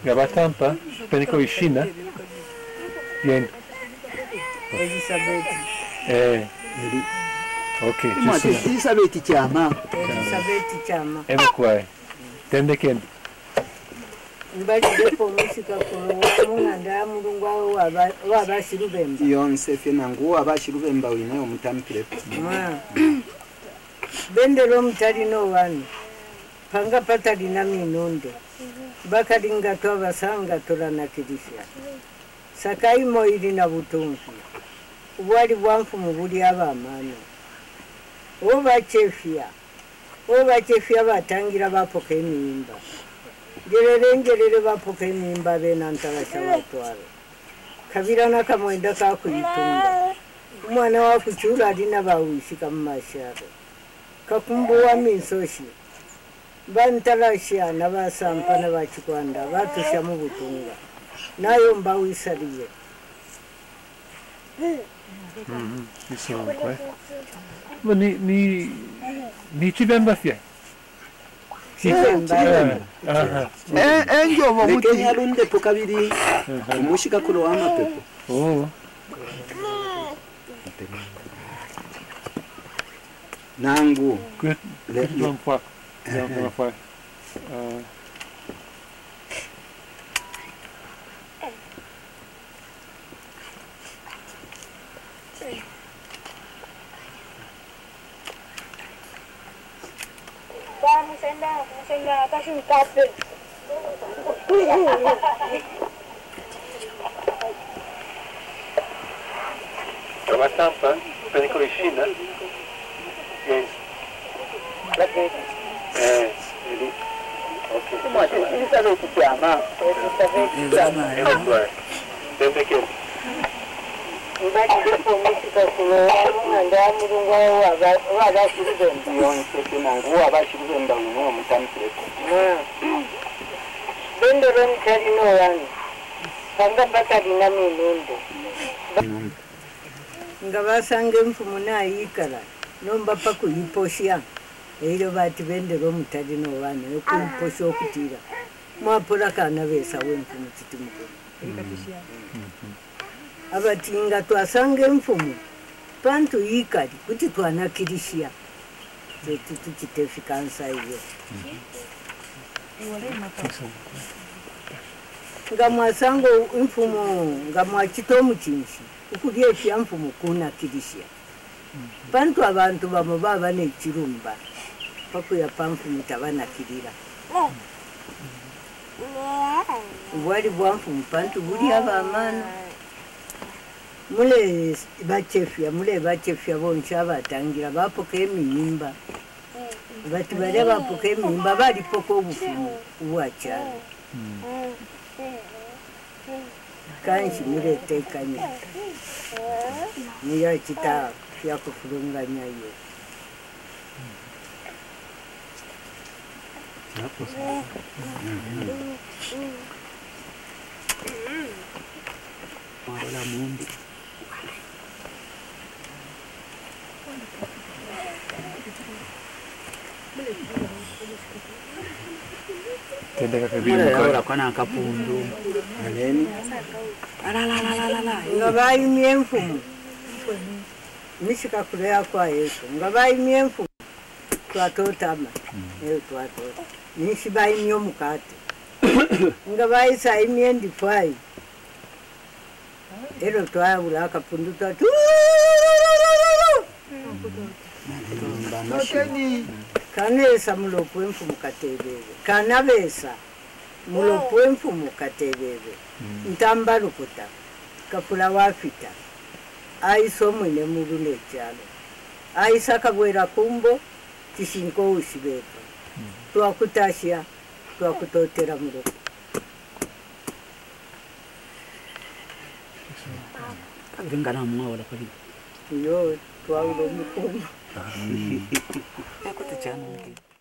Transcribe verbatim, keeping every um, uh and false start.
Gabatampa, Penico e China. Bien. Elisabeth. Eh. Ok, Ma ci sono. Elisabeth Chama. Elisabeth Chama. Ecco qua. Tende che Mbali depo musika kuno munganda mulungu awo wabashiru Bemba. Yonse fena nguwa abashiru Bemba wine omutampire. Bendero mutali no wanu. Panga patali na minonde. Bakalinga twabasanga tolanakirishya. Sakai moiri na butungu. Ubwali bwanfu mubuli abamano. Oba chefia. Oba chefia batangira bapoke emimba. Gerere ngerere bapoke emimba bena ntarasha batwala. Kabira na kamwenda kakuyitunga. Umwana wa kuchura alina bawishika mu masharo. Kakumbuwa minsoshi. Bantarasha nabasampa nabachikwanda batusha mu butunga. Nayo mbawisaliye. Mhm, ci sono qua. Ma ni ni ni ci Bemba fia. Ci Bemba. Ah. Eh enjo bo muti yarunde pokabiri. Umushika kulo wa mapepo. Oh. Nangu. Good. Good one fois. Ja, one fois. Uh. Vamos andar, vamos andar, tá juntado. Trova stampa, Penico e China. Bien. Eh, vedi. Ok. Ma Elisabeth Chama. Elisabeth Chama. Ecco qua. Tende che Mbali depo musika kuno munganda mulungu awo wabashiru Bemba. Yonse fena nguwa abashiru Bemba wine omutampire. Bendero mutali no wanu. Panga patali na minonde. Nga basange mfumu nayikala nomba pakuyiposya eyo bati bendero mutali no wanu okuyiposya okutira mwapola kana besa wemfumu kitimuko abatinga twasange mfumu pantu yikali kuti twanakirishya zetu tukitefikansa iyo nga mwasango mfumu nga mwachitomu chinshi ukulyefya mfumu kunakirishya pantu abantu bamo baba nechirumba pakuya pamfumu tabanakirira ubwali bwa mfumu pantu buli abamano mule bachefya mule bachefya bonse abatangira bapoka emiyimba bati bali bapoka emiyimba balipoko obufumu ubwakyalo kanshi muletekanya niyo kita fyakufulunganya iyo Mwarola mumbi. tende che Mure ora kwana kapundu. Aleni. Ala la la la la. nga bayimye mfumu mishika kulea kwa Yesu nga bayimye mfumu twatotama eyo twatota nishi bayimye omukate nga bayisayimye ndifai ero twabula akapundu twatu kanesa mulopwe mfumu katebebe kanabesa mulopwe mfumu katebebe ntambalukuta kafula wafita aiso mwine mulu nechalo aisa kabwera kumbo kishinko ushibeta twakutashya twakutotera muloko Vengana mwaola kwa iyo twaulo mukumu Ako te chano.